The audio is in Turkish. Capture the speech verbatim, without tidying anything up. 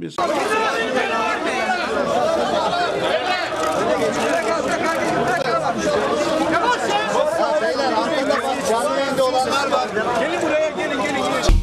değiliz. Beyler arkada bak canlı yayında olanlar var. Gelin buraya, gelin gelin gelin.